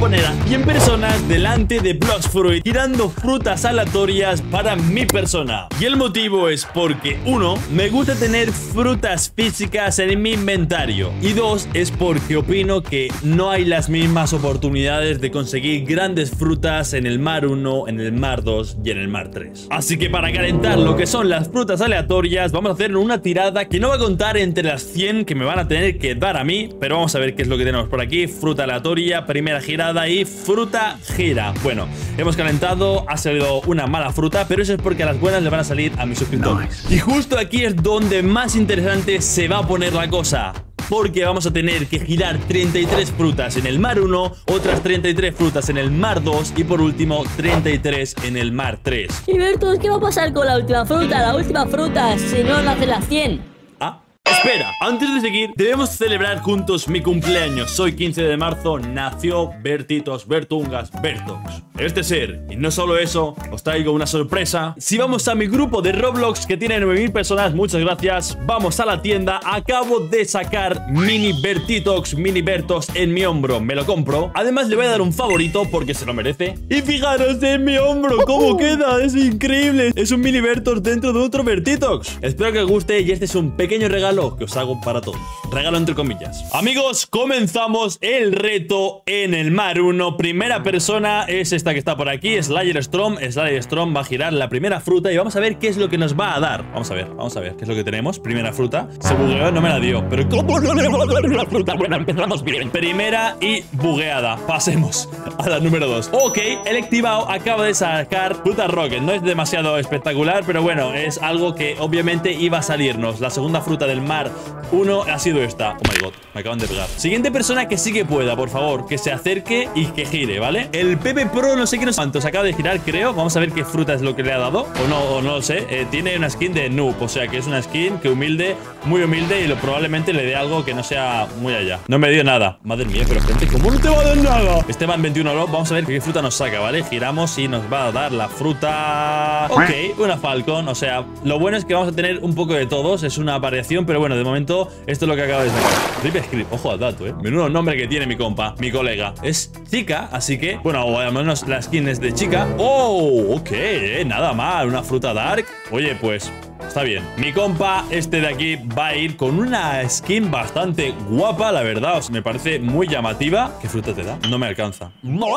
poner a 100 personas delante de Blox Fruit tirando frutas aleatorias para mi persona. Y el motivo es porque 1. Me gusta tener frutas físicas en mi inventario. Y 2. Es porque opino que no hay las mismas oportunidades de conseguir grandes frutas en el Mar 1, en el Mar 2 y en el Mar 3. Así que para calentar lo que son las frutas aleatorias, vamos a hacer una tirada que no va a contar entre las 100 que me van a tener que dar a mí, pero vamos a ver qué es lo que tenemos por aquí. Fruta aleatoria, primera girada y fruta gira. Bueno, hemos calentado, ha salido una mala fruta, pero eso es porque a las buenas le van a salir a mis suscriptores. Y justo aquí es donde más interesante se va a poner la cosa, porque vamos a tener que girar 33 frutas en el Mar 1, otras 33 frutas en el Mar 2 y por último 33 en el Mar 3. Y Bertus, ¿qué va a pasar con la última fruta? La última fruta, si no hace las 100. Espera, antes de seguir, debemos celebrar juntos mi cumpleaños. Hoy 15 de marzo nació Bertitos, Bertungas, Bertox, este ser. Y no solo eso, os traigo una sorpresa. Si vamos a mi grupo de Roblox que tiene 9000 personas, muchas gracias. Vamos a la tienda, acabo de sacar mini Bertitox, mini Bertos en mi hombro. Me lo compro. Además le voy a dar un favorito porque se lo merece. Y fijaros en mi hombro, cómo queda, es increíble. Es un mini Bertos dentro de otro Bertitox. Espero que os guste y este es un pequeño regalo que os hago para todos. Regalo entre comillas. Amigos, comenzamos el reto en el Mar 1. Primera persona es esta que está por aquí, Slayer Storm. Slayer Storm va a girar la primera fruta y vamos a ver qué es lo que nos va a dar. Vamos a ver qué es lo que tenemos. Primera fruta. Se bugueó, no me la dio. Pero ¿cómo no le va a dar una fruta? Bueno, empezamos bien. Primera y bugueada. Pasemos a la número 2. Ok, el Activao acaba de sacar fruta Rocket. No es demasiado espectacular, pero bueno, es algo que obviamente iba a salirnos. La segunda fruta del Mar 1 ha sido esta. Oh my god, me acaban de pegar. Siguiente persona que sí que pueda, por favor, que se acerque y que gire, ¿vale? El Pepe Pro, no sé qué cuántos acaba de girar, creo. Vamos a ver qué fruta es lo que le ha dado. O no lo sé. Tiene una skin de noob, o sea que es una skin que humilde, muy humilde, y probablemente le dé algo que no sea muy allá. No me dio nada. Madre mía, pero gente, ¿cómo no te va a dar nada? Esteban 21 Love, vamos a ver qué fruta nos saca, ¿vale? Giramos y nos va a dar la fruta. Ok, una Falcon. O sea, lo bueno es que vamos a tener un poco de todos. Es una variación, pero bueno, de momento esto es lo que acaba de sacar. Rip Script, ojo al dato, menudo nombre que tiene mi compa, mi colega. Es chica, así que, bueno, o al menos la skin es de chica. Oh, ok, nada mal, una fruta dark. Oye, pues está bien. Mi compa, este de aquí, va a ir con una skin bastante guapa, la verdad. Me parece muy llamativa. ¿Qué fruta te da? No me alcanza.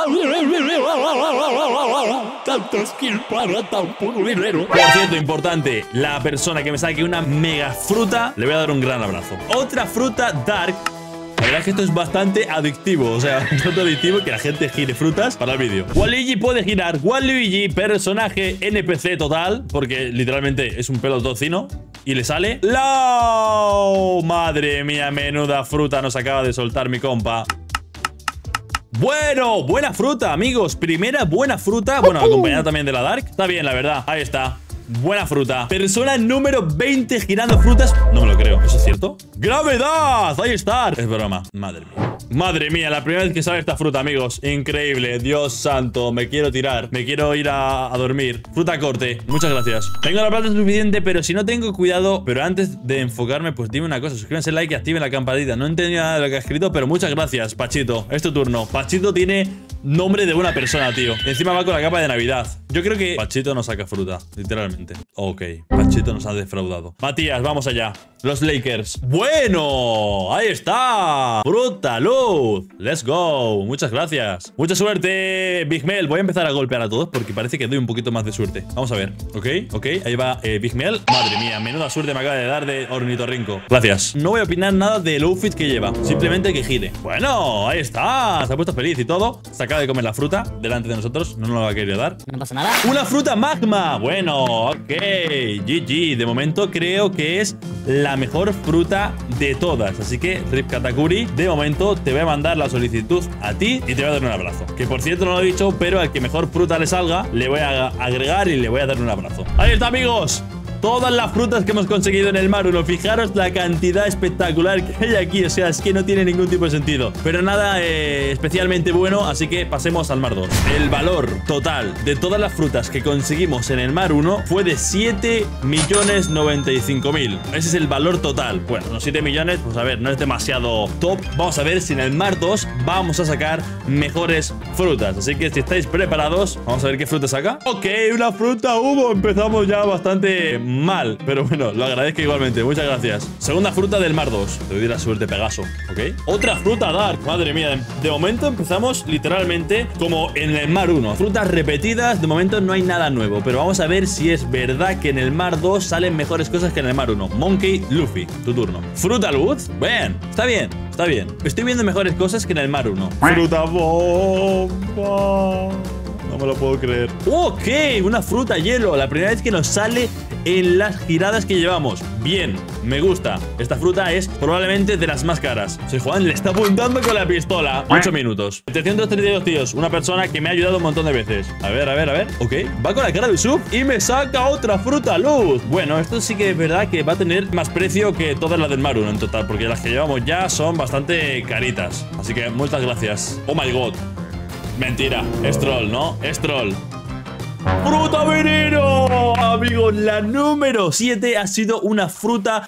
Tanto skin para tan poco dinero. Por cierto, importante, la persona que me saque una mega fruta, le voy a dar un gran abrazo. Otra fruta dark. La verdad es que esto es bastante adictivo. O sea, bastante adictivo que la gente gire frutas para el vídeo. Waluigi puede girar. Waluigi, personaje NPC total, porque literalmente es un pelo tocino. Y le sale ¡Lau! Madre mía, menuda fruta nos acaba de soltar mi compa. Bueno, buena fruta, amigos. Primera buena fruta. Bueno, acompañada también de la Dark. Está bien, la verdad. Ahí está. Buena fruta. Persona número 20 girando frutas. No me lo creo, ¿eso es cierto? ¡Gravedad! Ahí está. Es broma. Madre mía. Madre mía, la primera vez que sale esta fruta, amigos. Increíble. Dios santo. Me quiero tirar. Me quiero ir a dormir. Fruta corte. Muchas gracias. Tengo la plata suficiente, pero si no tengo cuidado. Pero antes de enfocarme, pues dime una cosa. Suscríbanse, like y activen la campanita. No he entendido nada de lo que ha escrito, pero muchas gracias, Pachito. Es tu turno. Pachito tiene nombre de una persona, tío. Y encima va con la capa de Navidad. Yo creo que Pachito no saca fruta, literalmente. Ok, Pachito nos ha defraudado. Matías, vamos allá. Los Lakers. Bueno, ahí está. Fruta, luz. Let's go. Muchas gracias. Mucha suerte, Big Mel. Voy a empezar a golpear a todos porque parece que doy un poquito más de suerte. Vamos a ver. Ok, ahí va Big Mel. Madre mía, menuda suerte me acaba de dar de ornitorrinco. Gracias. No voy a opinar nada del outfit que lleva. Simplemente que gire. Bueno, ahí está. Se ha puesto feliz y todo. Se acaba de comer la fruta delante de nosotros. No nos la va a querer dar. No pasa nada. Una fruta magma. Bueno, ok. GG. De momento creo que es la mejor fruta de todas. Así que, Rip Katakuri, de momento te voy a mandar la solicitud a ti y te voy a dar un abrazo. Que por cierto no lo he dicho, pero al que mejor fruta le salga, le voy a agregar y le voy a dar un abrazo. Ahí está, amigos. todas las frutas que hemos conseguido en el mar 1. Fijaros la cantidad espectacular que hay aquí. O sea, es que no tiene ningún tipo de sentido. Pero nada especialmente bueno, así que pasemos al mar 2. El valor total de todas las frutas que conseguimos en el mar 1 fue de 7.095.000. Ese es el valor total. Bueno, los 7 millones, pues a ver, no es demasiado top. Vamos a ver si en el mar 2 vamos a sacar mejores frutas. Así que si estáis preparados, vamos a ver qué fruta saca. Ok, una fruta humo. Empezamos ya bastante mal, pero bueno, lo agradezco igualmente. Muchas gracias. Segunda fruta del mar 2. Te doy la suerte, Pegaso. Ok. Otra fruta dark. Madre mía, de momento empezamos literalmente como en el mar 1. Frutas repetidas. De momento no hay nada nuevo, pero vamos a ver si es verdad que en el mar 2 salen mejores cosas que en el mar 1. Monkey Luffy, tu turno. Fruta luz. Bien, está bien. Está bien. Estoy viendo mejores cosas que en el mar 1. Fruta bomba. No me lo puedo creer. Ok, una fruta hielo. La primera vez que nos sale en las giradas que llevamos. Bien, me gusta. Esta fruta es probablemente de las más caras. Soy Juan, le está apuntando con la pistola. 8 minutos. 732 tíos. Una persona que me ha ayudado un montón de veces. A ver, a ver, a ver. Ok, va con la cara de sub y me saca otra fruta luz. Bueno, esto sí que es verdad que va a tener más precio que todas las del mar 1 en total, porque las que llevamos ya son bastante caritas. Así que muchas gracias. Oh my god. Mentira, es troll, ¿no? Es troll. ¡Fruta veneno! Amigos, la número 7 ha sido una fruta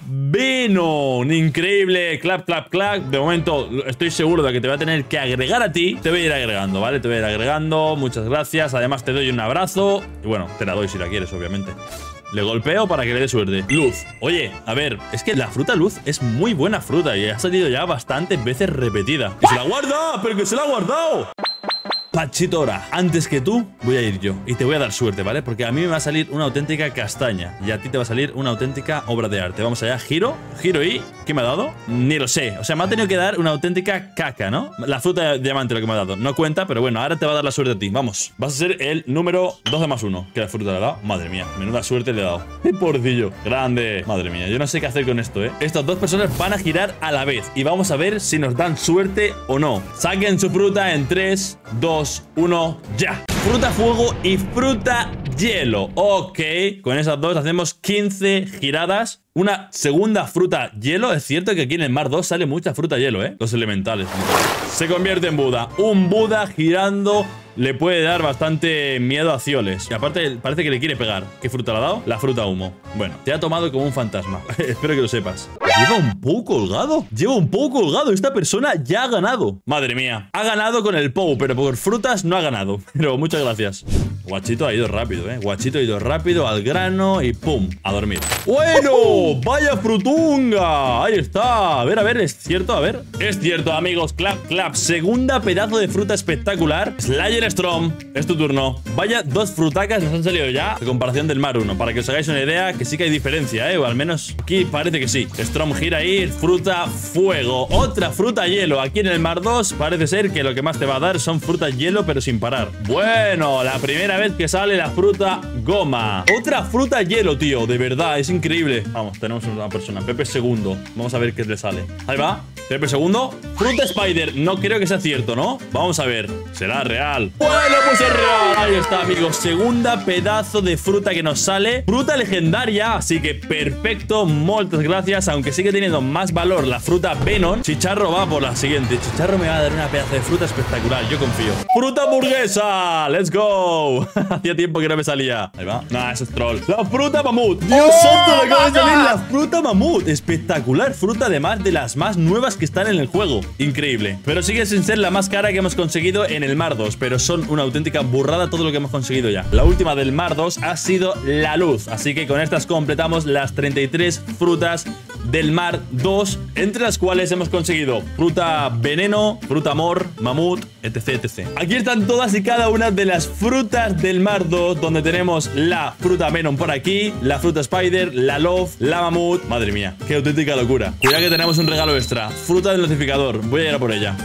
Venom. Increíble. Clap, clap, clap. De momento estoy seguro de que te voy a tener que agregar a ti. Te voy a ir agregando, ¿vale? Te voy a ir agregando. Muchas gracias. Además te doy un abrazo. Y bueno, te la doy si la quieres, obviamente. Le golpeo para que le dé suerte. Luz. Oye, a ver, es que la fruta luz es muy buena fruta y ha salido ya bastantes veces repetida. ¡Y se la guarda! ¡Pero que se la ha guardado! Pachitora, antes que tú voy a ir yo y te voy a dar suerte, ¿vale? Porque a mí me va a salir una auténtica castaña y a ti te va a salir una auténtica obra de arte. Vamos allá, giro y... ¿qué me ha dado? Ni lo sé. O sea, me ha tenido que dar una auténtica caca, ¿no? La fruta de diamante lo que me ha dado. No cuenta, pero bueno, ahora te va a dar la suerte a ti. Vamos. Vas a ser el número 12 más 1. ¿Qué fruta le ha dado? Madre mía, menuda suerte le he dado. Pobrecillo. Grande. Madre mía, yo no sé qué hacer con esto, ¿eh? Estas dos personas van a girar a la vez y vamos a ver si nos dan suerte o no. Saquen su fruta en 3, 2, 1, ya. Fruta fuego y fruta hielo. Ok, con esas dos hacemos 15 giradas. Una segunda fruta hielo. Es cierto que aquí en el mar 2 sale mucha fruta hielo, los elementales. Se convierte en Buda. Un Buda girando le puede dar bastante miedo a Cioles. Y aparte parece que le quiere pegar. ¿Qué fruta le ha dado? La fruta humo. Bueno, te ha tomado como un fantasma. Espero que lo sepas. Lleva un Pou colgado. Lleva un Pou colgado. Esta persona ya ha ganado. Madre mía. Ha ganado con el Pou, pero por frutas no ha ganado. Pero muchas gracias. Guachito ha ido rápido, Guachito ha ido rápido al grano y pum, a dormir. ¡Bueno! ¡Vaya frutunga! Ahí está. A ver, ¿es cierto? A ver. Es cierto, amigos. Clap, clap. Segunda pedazo de fruta espectacular. Slayer Strom. Es tu turno. Vaya, dos frutacas nos han salido ya a comparación del mar 1. Para que os hagáis una idea, que sí que hay diferencia, o al menos aquí parece que sí. Strom gira ahí. Fruta fuego. Otra fruta hielo. Aquí en el mar 2 parece ser que lo que más te va a dar son frutas hielo, pero sin parar. Bueno, la primera vez que sale la fruta goma. Otra fruta hielo, tío. De verdad, es increíble. Vamos, tenemos una persona. Pepe segundo. Vamos a ver qué le sale. Ahí va. Pepe segundo. Fruta spider. No creo que sea cierto, ¿no? Vamos a ver. Será real. Bueno, pues es real. Ahí está, amigos. Segunda pedazo de fruta que nos sale. Fruta legendaria. Así que perfecto. Muchas gracias. Aunque sigue teniendo más valor la fruta Venom. Chicharro va por la siguiente. Chicharro me va a dar una pedazo de fruta espectacular. Yo confío. Fruta hamburguesa. Let's go. Hacía tiempo que no me salía. Ahí va. Nah, eso es troll. La fruta mamut. Dios santo, me acaba de salir la fruta mamut. Espectacular. Fruta además de las más nuevas que están en el juego. Increíble. Pero sigue sin ser la más cara que hemos conseguido en el mar 2. Pero son una auténtica burrada todo lo que hemos conseguido ya. La última del mar 2 ha sido la luz. Así que con estas completamos las 33 frutas del mar 2, entre las cuales hemos conseguido fruta veneno, fruta amor, mamut, etc, etc. Aquí están todas y cada una de las frutas del mar 2, donde tenemos la fruta venom por aquí, la fruta spider, la love, la mamut. Madre mía, qué auténtica locura. Cuidado que tenemos un regalo extra. Fruta del notificador, voy a ir a por ella.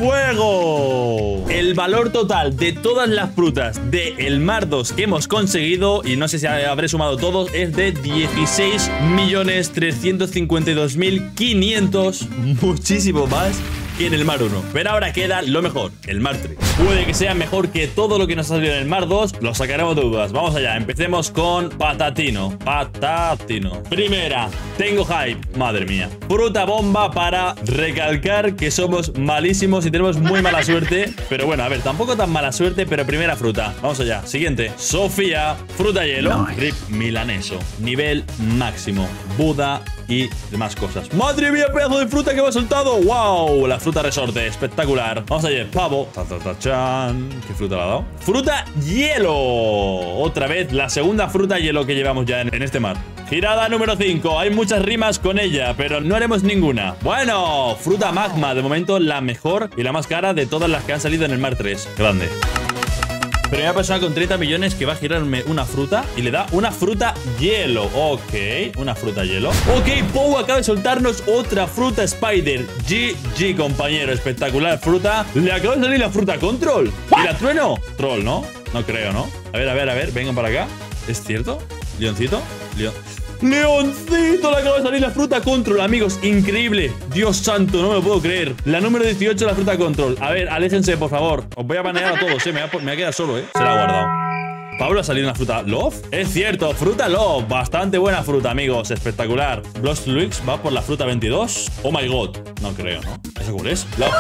¡Fuego! El valor total de todas las frutas del mar 2 que hemos conseguido, y no sé si habré sumado todos, es de 16.352.500, muchísimo más que en el mar 1. Pero ahora queda lo mejor, el mar 3. Puede que sea mejor que todo lo que nos ha salido en el mar 2. Lo sacaremos de dudas. Vamos allá, empecemos con patatino. Patatino. Primera, tengo hype. Madre mía. Fruta bomba para recalcar que somos malísimos y tenemos muy mala suerte. Pero bueno, a ver, tampoco tan mala suerte, pero primera fruta. Vamos allá, siguiente. Sofía, fruta hielo. Rip milaneso. Nivel máximo. Buda y demás cosas. ¡Madre mía, pedazo de fruta que me ha soltado! ¡Wow! La fruta resorte, espectacular. Vamos allá, pavo. ¡Chan! ¿Qué fruta le ha dado? ¡Fruta hielo! Otra vez, la segunda fruta hielo que llevamos ya en este mar. Girada número 5. Hay muchas rimas con ella, pero no haremos ninguna. Bueno, fruta magma. De momento, la mejor y la más cara de todas las que han salido en el mar 3. Grande. Primera persona con 30 millones que va a girarme una fruta y le da una fruta hielo. Ok, una fruta hielo. Ok, Pou acaba de soltarnos otra fruta Spider. GG, compañero, espectacular fruta. Le acaba de salir la fruta Control. ¿Y la trueno? Troll, ¿no? No creo, ¿no? A ver, vengan para acá. ¿Es cierto? ¿Leoncito? ¡Leoncito! Le acaba de salir la fruta Control, amigos. Increíble. Dios santo, no me lo puedo creer. La número 18, la fruta Control. A ver, aléjense, por favor. Os voy a banear a todos, me va a quedar solo, Se la ha guardado. Pablo, ¿ha salido una fruta Love? Es cierto, fruta Love. Bastante buena fruta, amigos. Espectacular. Lost Lux va por la fruta 22. Oh my god. No creo, ¿no? ¿Eso cuál es? ¡La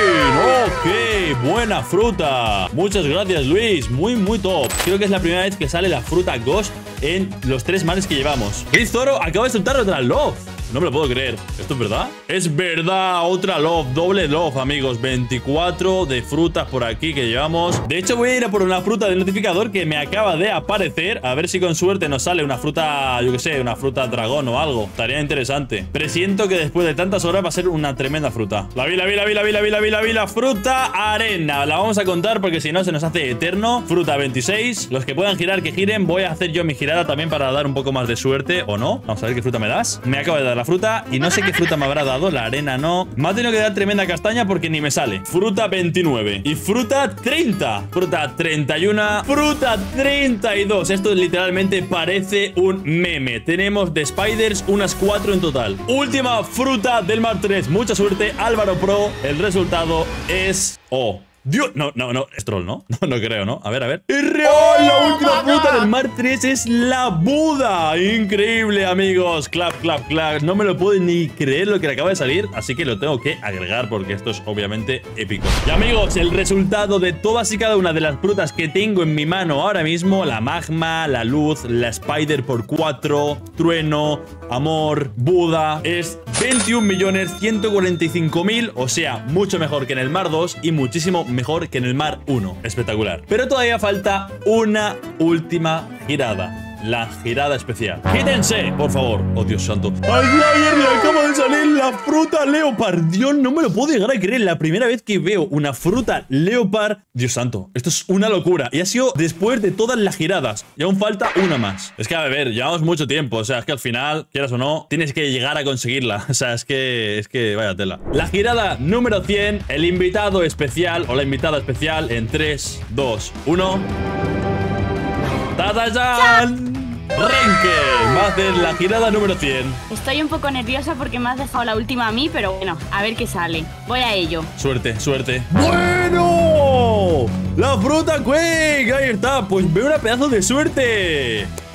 Pin! Ok, buena fruta. Muchas gracias, Luis. Muy top. Creo que es la primera vez que sale la fruta Ghost en los 3 mares que llevamos. Chris Zoro acaba de soltar otra Love. No me lo puedo creer. ¿Esto es verdad? Es verdad, otra Love, doble Love, amigos. 24 de frutas por aquí que llevamos. De hecho, voy a ir a por una fruta del notificador que me acaba de aparecer. A ver si con suerte nos sale una fruta, yo que sé, una fruta dragón o algo. Estaría interesante. Presiento que después de tantas horas va a ser una tremenda fruta. La vi. La fruta arena. La vamos a contar porque si no se nos hace eterno. Fruta 26. Los que puedan girar, que giren. Voy a hacer yo mi girada también para dar un poco más de suerte, ¿o no? Vamos a ver qué fruta me das. Me acaba de dar la fruta y no sé qué fruta me habrá dado. La arena no. Me ha tenido que dar tremenda castaña porque ni me sale. Fruta 29 y fruta 30. Fruta 31. Fruta 32. Esto literalmente parece un meme. Tenemos de Spiders unas 4 en total. Última fruta del mar 3. Mucha suerte, Álvaro Pro. El resultado es... Oh, Dios, no, es troll, ¿no? No creo, ¿no? A ver. ¡Es real! La última fruta del mar 3 es la Buda. Increíble, amigos. Clap. No me lo puedo ni creer lo que le acaba de salir, así que lo tengo que agregar porque esto es obviamente épico. Y amigos, el resultado de todas y cada una de las frutas que tengo en mi mano ahora mismo, la magma, la luz, la Spider por 4, trueno, amor, Buda, es 21.145.000, o sea, mucho mejor que en el mar 2 y muchísimo mejor que en el mar 1. Espectacular. Pero todavía falta una última girada. La girada especial. Quítense, por favor. Oh, Dios santo. Al Slayer le acaba de salir la fruta Leopard. Dios, no me lo puedo llegar a creer. La primera vez que veo una fruta Leopard. Dios santo, esto es una locura. Y ha sido después de todas las giradas. Y aún falta una más. Es que, a ver, llevamos mucho tiempo. O sea, es que al final, quieras o no, tienes que llegar a conseguirla. O sea, es que vaya tela. La girada número 100. El invitado especial o la invitada especial en 3, 2, 1. ¡Tadayán! Renke va a hacer la girada número 100. Estoy un poco nerviosa porque me has dejado la última a mí, pero bueno, a ver qué sale. Voy a ello. Suerte. ¡Bueno! ¡La fruta Quake! Ahí está. Pues veo una pedazo de suerte.